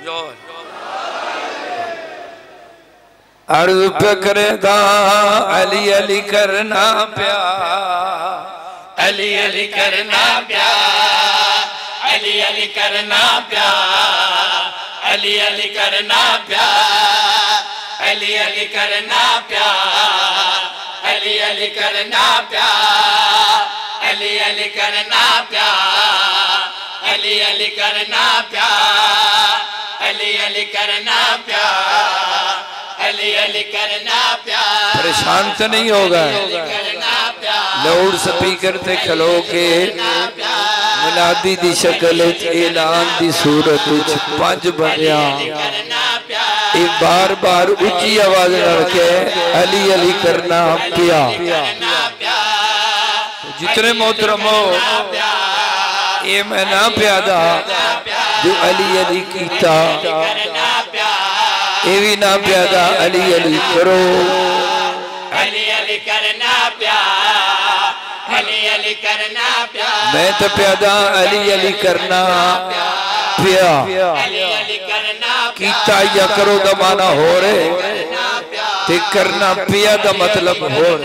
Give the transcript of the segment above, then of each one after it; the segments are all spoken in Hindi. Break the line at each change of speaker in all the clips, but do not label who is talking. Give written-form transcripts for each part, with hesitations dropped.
अर्ज पे करेगा अली अली करना प्यार,
अली अली करना प्यार, अली अली करना प्यार, अली अली करना प्यार, अली अली करना प्यार, अली अली करना प्यार, अली अली करना प्यार, अली अली करना प्यार, अली अली करना प्यार, अली अली करना प्यार।
परेशान तो नहीं होगा। लाउड स्पीकर ते खलो के मुनादी दी शक्ल ऐलान दी सूरत पंज बंदिया एक बार बार उच्ची आवाज लड़के अली अली करना पिया। जितने मोहतरमो ये मैं ना प्यादा जो अली अली कीता ये भी ना प्यादा अली अली करो।
अली अली करना प्यार, अली अली करना प्यार।
मैं तो प्यादा अली अली करना पिया।
अली अली करना
कीता या करो दा माना हो रे ते करना पिया दा मतलब हो रे।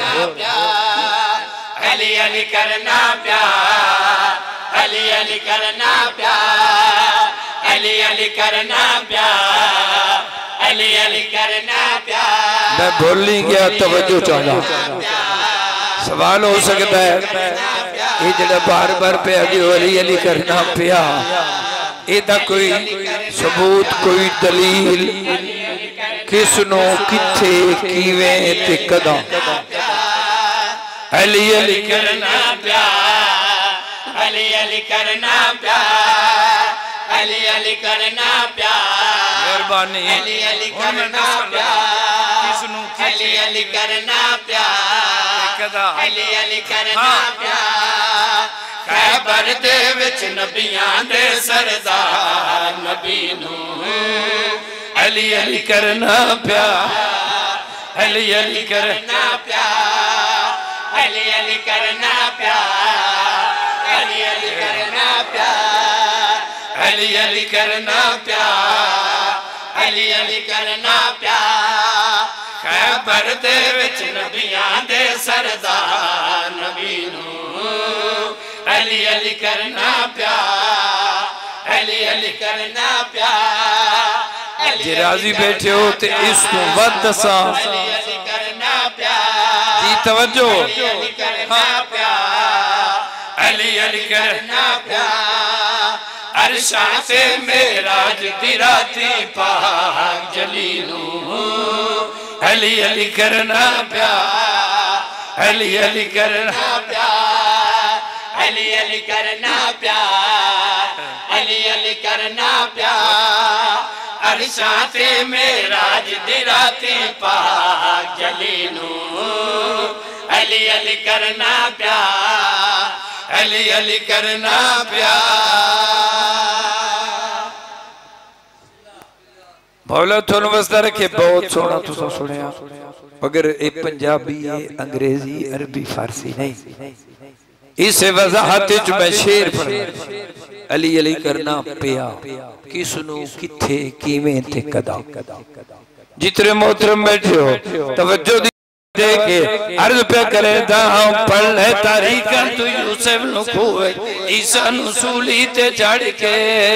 अली अली करना प्यार, अली अली करना प्यार, अली अली करना प्यार, अली अली करना प्यार।
मैं भूल नहीं गया तवज्जो चाहना। सवाल हो सकता है ये जड़ा बार बार पे अली अली अली करना पिया एदा कोई सबूत कोई दलील किसनो किथे किवें ते कदा। अली अली
करना प्यार, अली अली करना प्यार, अली अली करना प्यार।
मेहरबानी
अली अली करना प्यार, अली अली करना प्यार, अली अली करना प्यार। खैबर दे विच नबियां दे सरदार नबी नूं
अली अली करना प्यार,
अली अली करना प्यार, अली अली करना प्यार, अली अली करना प्यार, अली अली करना प्यार, अली अली करना प्यार। खैबर दे विच नबियां दे सरदार नबी नूं अली अली करना प्यार, अली अली करना प्यार।
जे राजी बैठे हो ते इस तो वध दसा
अली अली करना प्यार
जी तवज्जो।
अली करना प्यार, अली अली करना प्यार। अरशां से मेराज दी राती पाक जलीलू
अली अली करना प्यार, अली अली करना
प्यार, अली अली करना प्यार, अली अली करना प्यार। अरशां से मेराज दी राती पाक जलीलू अली अली करना प्यार, अली अली करना प्यार।
मौला थोनू वसदा रखे। बहुत सोहना तुसा सुनिया मगर ये पंजाबी है अंग्रेजी अरबी फारसी नहीं। इस वजाहत मैं शेर पढ़ना अली अली करना पिया किसनू किथे किवें ते कदा। जितने मोहतरम बैठे हो तवज्जो दे के अर्ज पे करे दा पढ़ ले तारीख तू यूसुफ नु खोए ईसा नु सूली ते चढ़ के।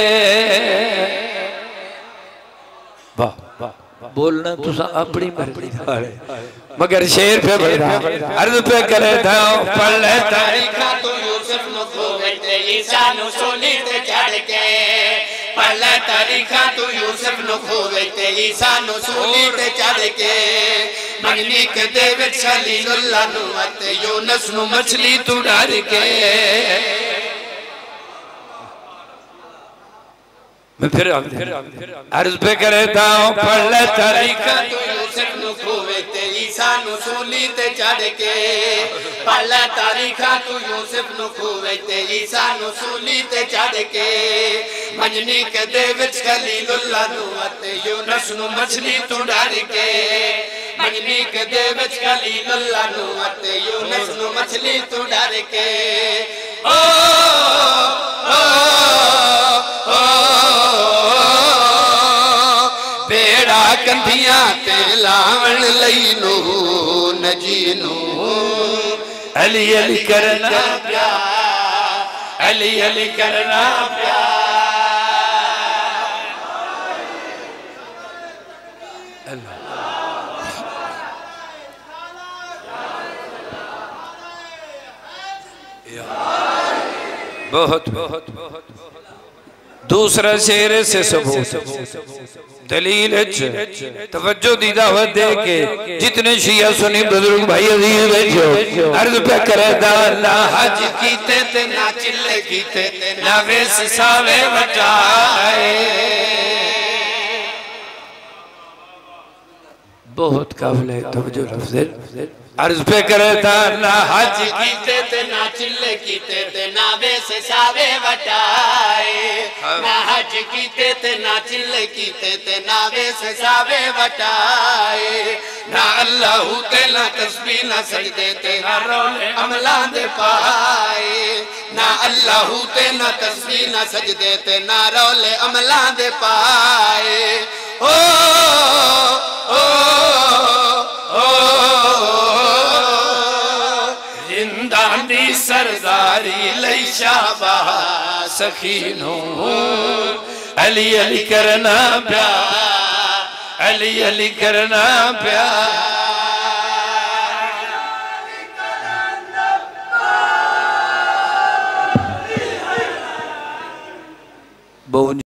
वाह बोलना तुसा अपनी मर्जी मगर शेर पे बढ़ा अर्ज पे करे था पढ़ ले तारीख
तू यूसुफ नु खोए ते ईसा नु सूली ते चढ़ के। पढ़ ले तारीख तू यूसुफ नु खोए ते ईसा नु सूली ते चढ़ के। मंगनी के दे विच खलीलुल्लाह नु अते यूनुस नु मछली तू डर के।
मैं फिर अर्ज पे करे था पढ़ ले तारीख
तू यूसुफ नु खोए ते ईसा नु सूली ते चढ़ के। पढ़ ले तारीख तू यूसुफ नु खोए ते ईसा नु सूली ते चढ़ के। मंजनी के दे विच खलीलुल्लाह नु अते यूनुस नु मछली तू डर के। मंजनी के दे विच खलीलुल्लाह नु अते यूनुस नु मछली तू डर के। ओ ओ ओ पैड़ा कंधियां ते लावण लई नू नजी नू
अली अली करना
प्यार अली अली करना प्यार
बहुत बहुत बहुत दूसरा शेर से सबूत दलील तवज्जो दी दावत दे के जितने शिया सुनी बुजुर्ग भाई अजीज बैठो अर्ज पे करे ना
हज कीते ते ना चिल्ले कीते ना वेस सावे वटाए
बहुत काबिल तवज्जो लफ्ज़ अर्ज पे करे ना
हज कीते ते ना चिल्ले कीते ते ना वेस सावे वटाए ना हज कीते ते ना चिल्ले कीते ते ना वेस सावे वटाए ना अल्लाह ते ना तस्बीह ना सजदे ते ना रोले अमला दे पाए ना अल्लाह ते ना तस्बीह ना सजदे ते ना रोले अमला दे पाए ओ ओ ओ सरदारी लई शाबाश सखीनो अली अली करना प्यार अली अली करना प्यार